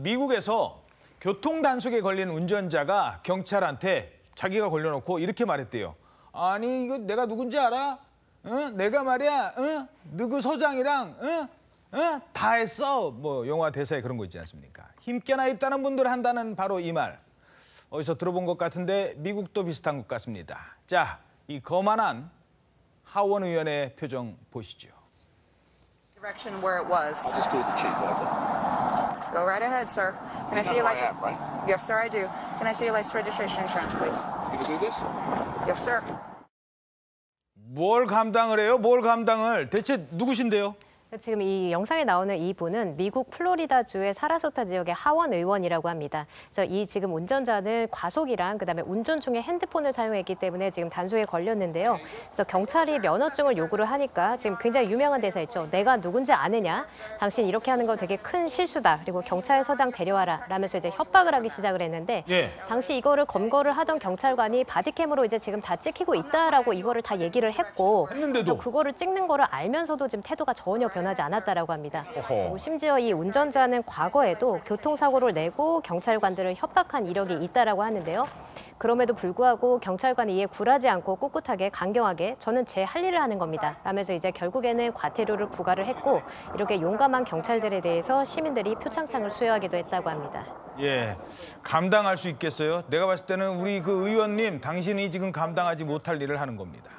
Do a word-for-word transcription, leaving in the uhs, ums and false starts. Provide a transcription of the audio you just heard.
미국에서 교통 단속에 걸린 운전자가 경찰한테 자기가 걸려놓고 이렇게 말했대요. 아니 이거 내가 누군지 알아? 어? 내가 말이야, 어? 누구 소장이랑 어? 어? 다 했어. 뭐 영화 대사에 그런 거 있지 않습니까? 힘께나 있다는 분들 한다는 바로 이 말. 어디서 들어본 것 같은데 미국도 비슷한 것 같습니다. 자, 이 거만한 하원 의원의 표정 보시죠. Direction where it was. I'll just go with the chief, how's that? Go right ahead, sir. Can I You see know your who I license? am, right? Yes, sir, I do. Can I see your license, registration, insurance, please? You can do this? Yes, sir. 뭘 감당을 해요? 뭘 감당을? 대체 누구신데요? 지금 이 영상에 나오는 이분은 미국 플로리다주의 사라소타 지역의 하원 의원이라고 합니다. 그래서 이 지금 운전자는 과속이랑 그다음에 운전 중에 핸드폰을 사용했기 때문에 지금 단속에 걸렸는데요. 그래서 경찰이 면허증을 요구를 하니까 지금 굉장히 유명한 대사 있죠. 내가 누군지 아느냐? 당신 이렇게 하는 건 되게 큰 실수다. 그리고 경찰서장 데려와라. 라면서 이제 협박을 하기 시작을 했는데 예. 당시 이거를 검거를 하던 경찰관이 바디캠으로 이제 지금 다 찍히고 있다라고 이거를 다 얘기를 했고 했는데도 그래서 그거를 찍는 거를 알면서도 지금 태도가 전혀 변하지 않았다라고 합니다. 그리고 심지어 이 운전자는 과거에도 교통사고를 내고 경찰관들을 협박한 이력이 있다라고 하는데요. 그럼에도 불구하고 경찰관이 이에 굴하지 않고 꿋꿋하게 강경하게 저는 제 할 일을 하는 겁니다. 라면서 이제 결국에는 과태료를 부과를 했고 이렇게 용감한 경찰들에 대해서 시민들이 표창장을 수여하기도 했다고 합니다. 예, 감당할 수 있겠어요? 내가 봤을 때는 우리 그 의원님, 당신이 지금 감당하지 못할 일을 하는 겁니다.